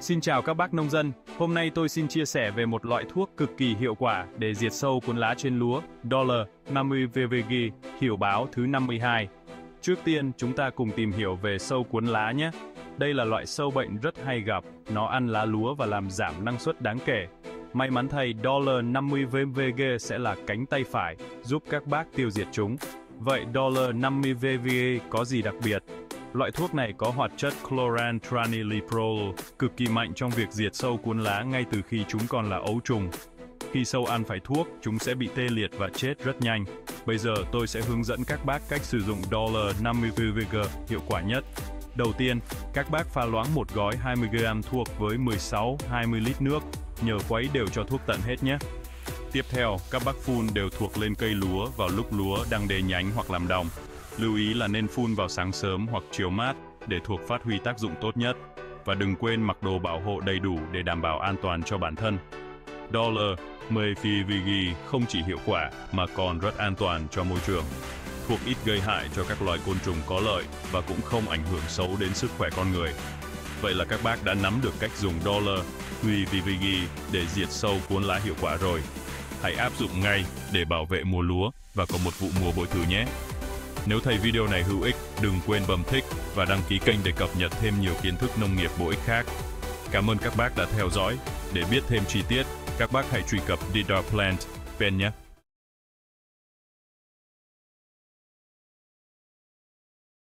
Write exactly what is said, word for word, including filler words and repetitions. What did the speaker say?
Xin chào các bác nông dân, hôm nay tôi xin chia sẻ về một loại thuốc cực kỳ hiệu quả để diệt sâu cuốn lá trên lúa, Dollar năm mươi V V G, hiểu báo thứ năm mươi hai. Trước tiên, chúng ta cùng tìm hiểu về sâu cuốn lá nhé. Đây là loại sâu bệnh rất hay gặp, nó ăn lá lúa và làm giảm năng suất đáng kể. May mắn thay, Dollar năm mươi V V G sẽ là cánh tay phải, giúp các bác tiêu diệt chúng. Vậy Dollar năm mươi V V G có gì đặc biệt? Loại thuốc này có hoạt chất chlorantraniliprol, cực kỳ mạnh trong việc diệt sâu cuốn lá ngay từ khi chúng còn là ấu trùng. Khi sâu ăn phải thuốc, chúng sẽ bị tê liệt và chết rất nhanh. Bây giờ tôi sẽ hướng dẫn các bác cách sử dụng Dollar năm mươi V V G hiệu quả nhất. Đầu tiên, các bác pha loãng một gói hai mươi gam thuốc với mười sáu đến hai mươi lít nước, nhớ khuấy đều cho thuốc tận hết nhé. Tiếp theo, các bác phun đều thuốc lên cây lúa vào lúc lúa đang đẻ nhánh hoặc làm đồng. Lưu ý là nên phun vào sáng sớm hoặc chiều mát để thuốc phát huy tác dụng tốt nhất. Và đừng quên mặc đồ bảo hộ đầy đủ để đảm bảo an toàn cho bản thân. Dollar mười V V G không chỉ hiệu quả mà còn rất an toàn cho môi trường. Thuốc ít gây hại cho các loài côn trùng có lợi và cũng không ảnh hưởng xấu đến sức khỏe con người. Vậy là các bác đã nắm được cách dùng Dollar mười V V G để diệt sâu cuốn lá hiệu quả rồi. Hãy áp dụng ngay để bảo vệ mùa lúa và có một vụ mùa bội thu nhé. Nếu thấy video này hữu ích, đừng quên bấm thích và đăng ký kênh để cập nhật thêm nhiều kiến thức nông nghiệp bổ ích khác. Cảm ơn các bác đã theo dõi. Để biết thêm chi tiết, các bác hãy truy cập Didar Plant Pen nhé.